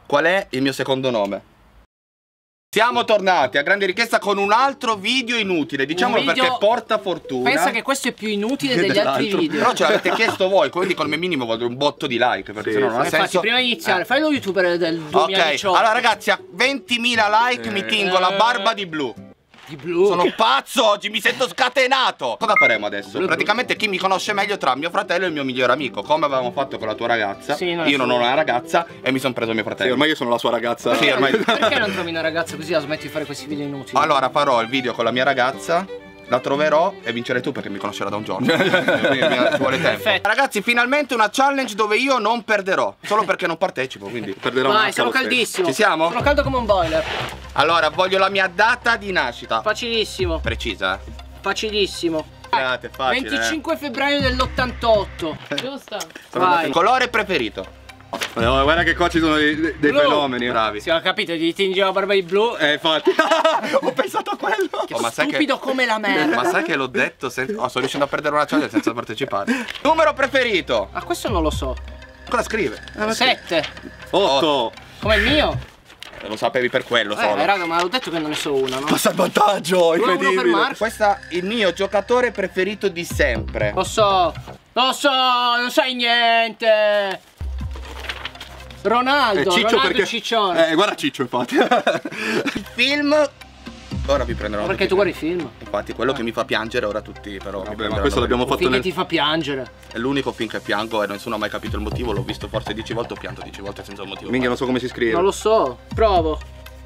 qual è il mio secondo nome. Siamo tornati a grande richiesta con un altro video inutile, diciamolo perché porta fortuna. Pensa che questo è più inutile degli altri video. Però ce l'avete chiesto voi, quindi con il minimo voglio un botto di like, perché sennò non ha senso. Infatti, prima di iniziare, fai lo youtuber del 2018. Ok, allora ragazzi, a 20.000 like mi tingo la barba di blu. Di blu? Sono pazzo oggi, mi sento scatenato. Cosa faremo adesso? Praticamente chi mi conosce meglio tra mio fratello e il mio migliore amico. Come avevamo fatto con la tua ragazza. Sì, io non ho una ragazza e mi sono preso mio fratello. Sì, ormai io sono la sua ragazza. Sì, ormai. Perché non trovi una ragazza così la smetti di fare questi video inutili? Allora farò il video con la mia ragazza, la troverò e vincerai tu perché mi conoscerà da un giorno. Quindi ci vuole tempo. Perfetto. Ragazzi, finalmente una challenge dove io non perderò. Solo perché non partecipo, quindi perderò. Vai, sono caldissimo. Ci siamo? Sono caldo come un boiler. Allora, voglio la mia data di nascita. Facilissimo. Precisa, Facilissimo. Facile, 25 febbraio dell'88. Giusto. Vai. Colore preferito. Guarda che qua ci sono dei fenomeni. Bravi. Sì, ho capito, ti tingi la barba di blu. Infatti. Ho pensato a quello. Oh, ma sai Stupido come la merda. Ma sai che l'ho detto senza... Oh, sto riuscendo a perdere una challenge senza partecipare. Numero preferito. Ah, questo non lo so. Cosa scrive? 7. 8. Come il mio? Lo sapevi per quello solo. Raga, ma l'ho detto che non ne so una, no? Passa il vantaggio, Uno per incredibile. Marco. Questo è il mio giocatore preferito di sempre. Lo so, non sai niente. Ronaldo, Ciccio Ronaldo perché... Ciccione. guarda Ciccio infatti. Il film. Ora vi prenderò. Perché tu guardi i film? Infatti quello che mi fa piangere ora tutti però. Vabbè, ma questo l'abbiamo fatto Finché nel... ti fa piangere. È l'unico film che piango e nessuno ha mai capito il motivo. L'ho visto forse 10 volte, ho pianto 10 volte senza un motivo. Minchia, non so come si scrive. Non lo so, provo.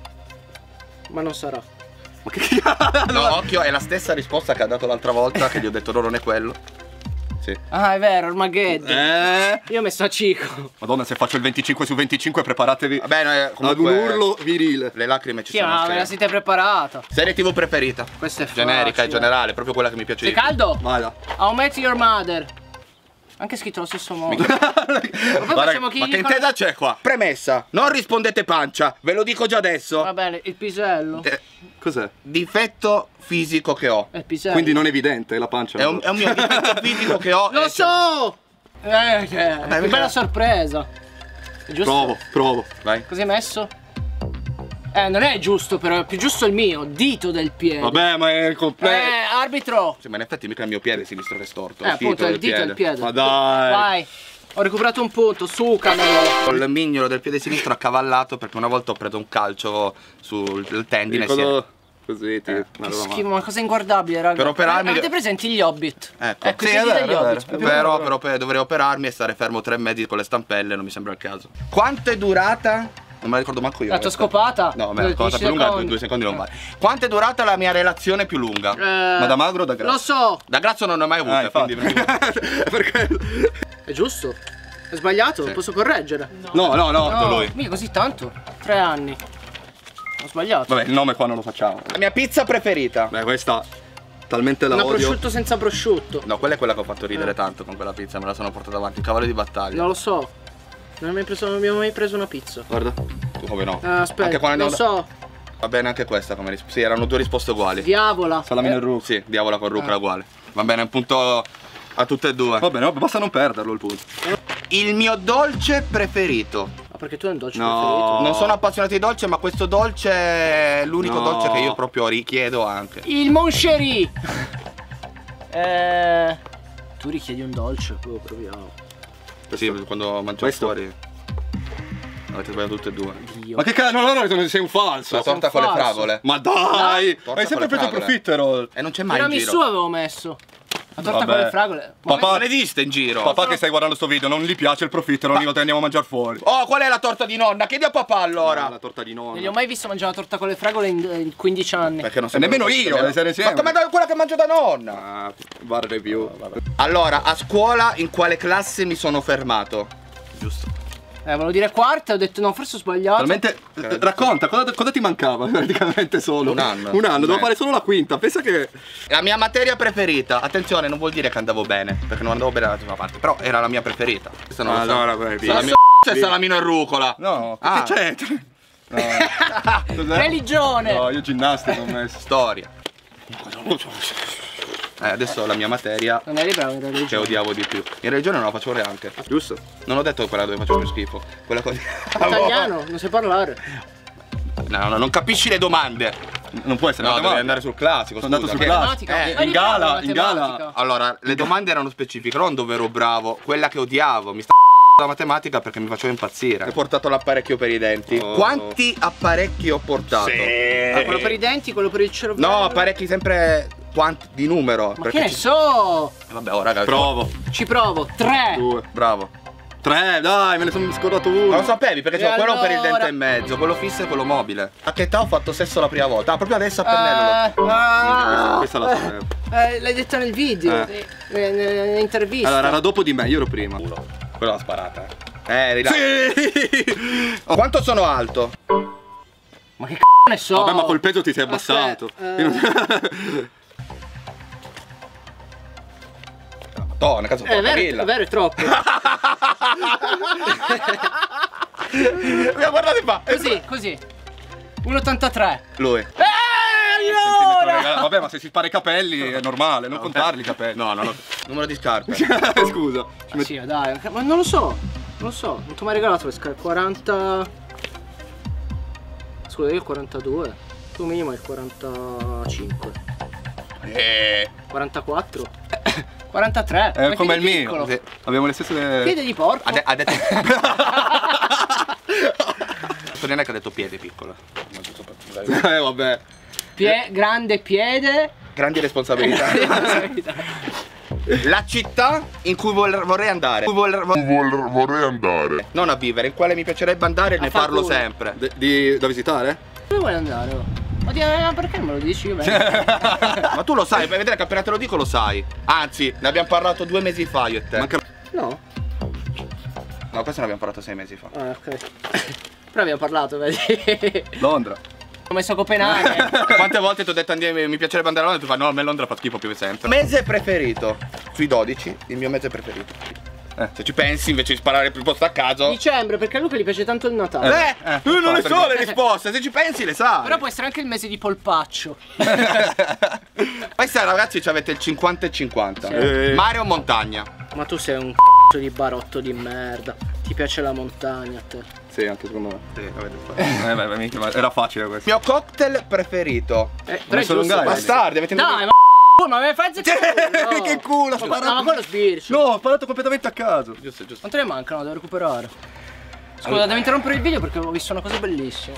Ma non sarà. Ma che No, occhio, è la stessa risposta che ha dato l'altra volta che gli ho detto no, non è quello. Sì. Ah, è vero, Armageddon. Io ho messo a Cico. Madonna, se faccio il 25 su 25 preparatevi. Vabbè, ad comunque, un urlo virile. le lacrime ci Sì, sono. ma me la siete preparata. Serie TV preferita? Questa è generica, facile. in generale, proprio quella che mi piace Sei di più. caldo? Vada. How Met Your Mother. Anche scritto allo stesso modo. Ma poi facciamo chi Ma che gli intesa c'è qua? Premessa, non rispondete pancia, ve lo dico già adesso. Va bene, il pisello. Cos'è? Difetto fisico che ho. È il pisello. Quindi non evidente la pancia. È un mio difetto fisico che ho. Lo so! Che bella sorpresa. È giusto? Provo. Vai. Cosa hai messo? Non è giusto però, è più giusto il mio, dito del piede. Vabbè, ma è completo. Arbitro. Sì, ma in effetti mica il mio piede sinistro che è storto. Appunto, è il dito del piede. Ma dai. Vai. Ho recuperato un punto, sucamelo. Con il mignolo del piede sinistro accavallato perché una volta ho preso un calcio sul tendine. Così, Che schifo, ma cosa inguardabile, raga. Per operarmi. Avete presenti gli Hobbit? Ecco, sì, è vero, degli Hobbit. però dovrei operarmi e stare fermo 3 mesi con le stampelle, non mi sembra il caso. Quanto è durata? Non me la ricordo manco io. La tua scopata? No, ma la cosa più lunga, 2 secondi non vale. Quanto è durata la mia relazione più lunga? Ma da magro o da grasso? Lo so. Da grasso non ne ho mai avuta, quindi Perché? È giusto? È sbagliato? Sì. Posso correggere? No. lui. Mica così tanto? 3 anni. Ho sbagliato. Vabbè, il nome qua non lo facciamo. La mia pizza preferita? Beh, questa talmente la Una odio. prosciutto senza prosciutto. No, quella è quella che ho fatto ridere tanto con quella pizza, me la sono portata avanti, un cavallo di battaglia. Non lo so. Non abbiamo mai preso una pizza. Guarda. Tu come no? Aspetta, Anche quando lo so. Va bene anche questa come risposta. Sì, erano 2 risposte uguali. Diavola. Salamino e rucola. Sì, diavola con rucola uguale. Va bene, un punto a tutte e 2. Va bene, basta non perderlo il punto. Il mio dolce preferito. Ma perché tu hai un dolce No. preferito? Non sono appassionato di dolce, ma questo dolce è l'unico dolce che io proprio richiedo anche. Il Moncherie. Tu richiedi un dolce? Proviamo. Sì, quando mangio Questo? fuori. Avete sbagliato tutte e 2. Dio. Ma che cazzo, no, sei un falso. La torta con le falso. fragole. Ma dai! Torta Hai sempre con le preso fragole. profiterol. E non c'è mai in Tiramisù giro. avevo messo. La torta Vabbè. con le fragole. Ma Papà- Non esiste in giro. Papà che stai guardando sto video, non gli piace il profiterol, ogni volta che andiamo a mangiare fuori. Oh, qual è la torta di nonna? Chiedi a papà allora. La torta di nonna. non gli ho mai visto mangiare la torta con le fragole in 15 anni. Perché non E nemmeno io, vero? essere insieme. Ma come da quella che mangio da nonna? Ah, bar review. Allora, a scuola in quale classe mi sono fermato? Giusto. Volevo dire quarta, ho detto no, forse ho sbagliato. Talmente. Racconta, cosa ti mancava praticamente solo? Un anno. Un anno, devo fare solo la quinta. Pensa che. La mia materia preferita. Attenzione, non vuol dire che andavo bene, perché non andavo bene dalla prima parte, però era la mia preferita. Questa non lo so. Allora, vai, via. Salamino e salamino e rucola. No, Ah. che c'è? No. Cos'è? Religione. No, io ginnastica ho messo. Storia. Adesso la mia materia Non eri bravo in che religione. odiavo di più. In religione non la facevo neanche. Giusto? Non ho detto quella dove facevo più schifo. Quella con... Italiano, non sai parlare. No, non capisci le domande. Non può essere No, devi matematica. andare sul classico. Sono andato scusa. sul classico. Matematica. In gala. Allora, le domande erano specifiche, non dove ero bravo. Quella che odiavo, mi sta la matematica perché mi faceva impazzire. Hai portato l'apparecchio per i denti. Oh. Quanti apparecchi ho portato? Quello per i denti, quello per il cervello. No, apparecchi sempre quanti di numero. Ma che ne so? Vabbè, oh raga, Provo. Ci provo. 3. 2. bravo. 3, dai, me ne sono scordato Ma uno. lo sapevi perché E c'ho quello per il allora? dente e mezzo, quello fisso e quello mobile. A che età ho fatto sesso la prima volta? Ah, proprio adesso a pennello. Questa la sapevo. L'hai detto nel video. Nell'intervista. Allora, era dopo di me, io ero prima. Quella l'ha sparata. Relax. Sì! Quanto sono alto? Ma che c***o ne so? Vabbè, ma col peso ti sei abbassato. Madonna, cazzo, È porca vero, villa. è vero, è troppo. Mi ha guardato e fa. Così. 1,83. Lui. Allora! Vabbè, ma se si spara i capelli è normale, non contarli i capelli. No, numero di scarpe. Scusa. Sì, dai, ma non lo so. Non so, non ti ho mai regalato le scarpe. 40. Scusa, io ho 42. Tu minimo hai 45. 44. 43. È Ma come il piede mio. piccolo. Sì. Abbiamo le stesse. Piede di porco. Ha detto. Non è che ha detto piede piccolo. Vabbè. Grande piede. Grandi responsabilità. La città in cui vorrei andare. Vorrei andare. Non a vivere, in quale mi piacerebbe andare, ne far parlo culo. sempre. Da visitare? Dove vuoi andare? Oh? Oddio, perché non me lo dici io bene? Ma tu lo sai, per vedere che appena te lo dico lo sai. Anzi, ne abbiamo parlato 2 mesi fa io e te. No. No, questo ne abbiamo parlato 6 mesi fa. Ah, ok. Però abbiamo parlato, vedi? Londra. Ho messo Copenaghen. Quante volte ti ho detto mi piacerebbe andare a Londra e tu fai no, a me Londra fa schifo più sempre. Mese preferito. Sui 12, il mio mese preferito. Se ci pensi invece di sparare il posto a caso. Dicembre, perché a Luca gli piace tanto il Natale. Tu non le so le risposte, se ci pensi le sai. Però può essere anche il mese di polpaccio. Questa ragazzi ci avete il 50 e 50. Sì. Mare o montagna? Ma tu sei un c***o di barotto di merda. Ti piace la montagna a te. Sì, anche secondo me. Sì, avete fatto. Beh, mica, ma era facile questo. Mio cocktail preferito. Però è messo giusto. lungaio. Bastardi, avete Dai, ma me fai zecco. Che culo, No, ma quello sbircio. No, ho sparato completamente a caso. Giusto. Quanto ne mancano? Devo recuperare. Scusa, devo interrompere il video perché ho visto una cosa bellissima.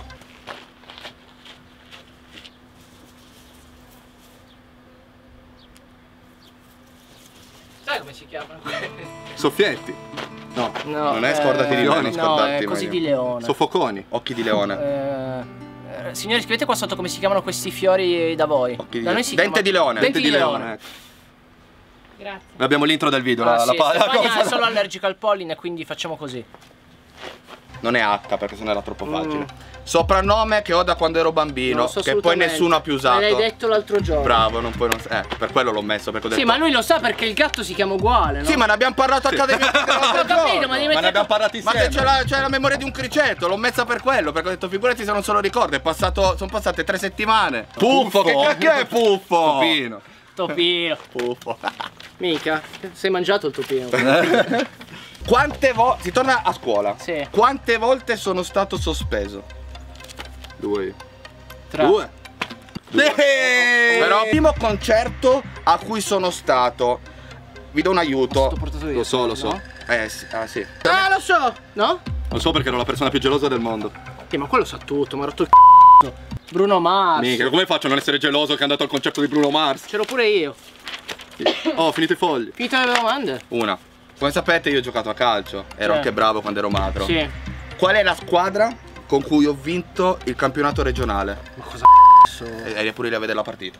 Sai come si chiamano? Soffietti. No. No, Non è scordati di me, non no, scordarti è così mai. di leone. Soffoconi. Occhi di leone. Signori, scrivete qua sotto come si chiamano questi fiori da voi. Occhi di Da noi leone. si Dente chiama- di leone. Denti di leone. ecco. Grazie. Abbiamo l'intro del video, la Sì, palla. Stefania è solo allergica al polline, quindi facciamo così. Non è H perché sennò era troppo facile. Soprannome che ho da quando ero bambino, Non so che poi assolutamente. nessuno ha più usato. Me l'hai detto l'altro giorno. Bravo, non puoi non. Per quello l'ho messo. Perché ho detto. Sì, ma lui lo sa perché il gatto si chiama uguale, no? Sì, ma ne abbiamo parlato Accademia. Ho capito, ma devi Ma ne mettere... abbiamo parlato Ma insieme. c'è la memoria di un criceto, l'ho messa per quello, perché ho detto figurati se non se lo ricordo, sono passate 3 settimane. Puffo, che cacchio è Puffo? Topino. Topino. Puffo. Mica, sei mangiato il topino. Quante volte, si torna a scuola. Sì. Quante volte sono stato sospeso? 2. 3. 2. Però il primo concerto a cui sono stato, vi do un aiuto. T'ho portato io. Lo so. no? Sì, sì. Ah, lo so! No? Lo so perché ero la persona più gelosa del mondo. Ma quello sa tutto, mi ha rotto il c***o. Bruno Mars. Mica, come faccio a non essere geloso che è andato al concerto di Bruno Mars? C'ero pure io. Oh, ho finito i fogli. Finite le domande? Una. Come sapete io ho giocato a calcio, ero Sì. anche bravo quando ero magro. Sì. Qual è la squadra con cui ho vinto il campionato regionale? Ma cosa c***o? E eri pure lì a vedere la partita.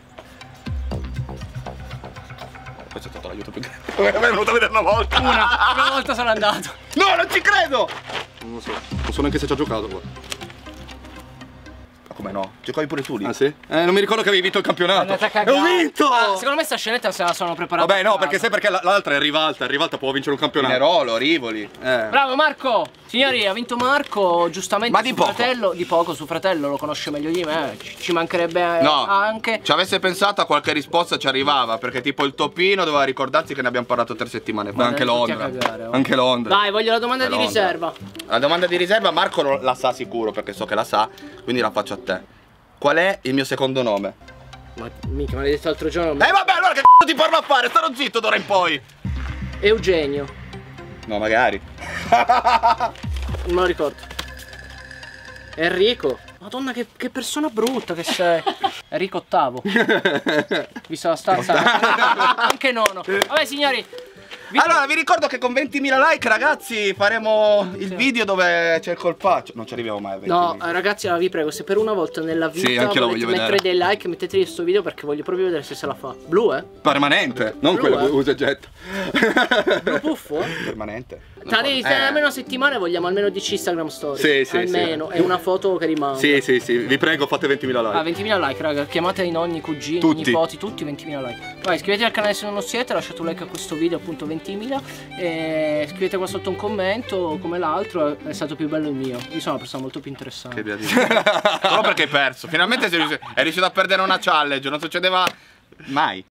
Questo è stato l'aiuto più grande. Mi è venuto a vedere una volta. Una volta sono andato. No, non ci credo! Non lo so. Non so neanche se ci ha giocato qua. Come no? Giocavi pure tu lì. Ah sì? Non mi ricordo che avevi vinto il campionato. Andate a cagare. Ho vinto! Secondo me sta scenetta se la sono preparata. Vabbè, no, a casa. perché sai perché l'altra è Rivalta. Rivalta può vincere un campionato. Pinerolo, Rivoli. Bravo Marco! Signori, ha vinto Marco, giustamente. Ma di suo poco. Fratello, di poco, suo fratello lo conosce meglio di me. Ci mancherebbe No, anche. ci avesse pensato a qualche risposta ci arrivava. Perché tipo il Topino doveva ricordarsi che ne abbiamo parlato 3 settimane fa. Ma anche tutti a Londra. cagare, oh. Anche Londra. Dai, voglio la domanda di Londra. riserva. La domanda di riserva Marco la sa sicuro perché so che la sa. Quindi la faccio a te. Qual è il mio secondo nome? Ma mica, me l'hai detto l'altro giorno. Vabbè, allora che c***o ti parlo a fare? Starò zitto d'ora in poi. Eugenio. No, magari. Non me lo ricordo. Enrico. Madonna, che persona brutta che sei. Enrico VIII. Visto la stanza. Anche nono. Vabbè, signori. Allora, vi ricordo che con 20.000 like, ragazzi, faremo il video dove c'è il colpaccio. Non ci arriviamo mai a 20.000. No, ragazzi, vi prego, se per una volta nella vita Sì, anche io lo volete voglio mettere vedere. dei like, metteteli questo video perché voglio proprio vedere se la fa. Blu, Permanente, non Blu, quello che usa e getta. Blu puffo? Permanente. Tra almeno una settimana vogliamo almeno 10 Instagram story. Sì, sì, almeno, sì. e una foto che rimane. Sì, sì, sì, vi prego fate 20.000 like. Ah, 20.000 like, raga. Chiamate i nonni, i cugini, Tutti. i nipoti, tutti 20.000 like. Vai, iscrivetevi al canale se non lo siete, lasciate un like a questo video, appunto 20.000. E scrivete qua sotto un commento come l'altro, è stato più bello il mio. Io sono una persona molto più interessante. Che via di solo perché hai perso. Finalmente è riuscito a perdere una challenge, non succedeva mai.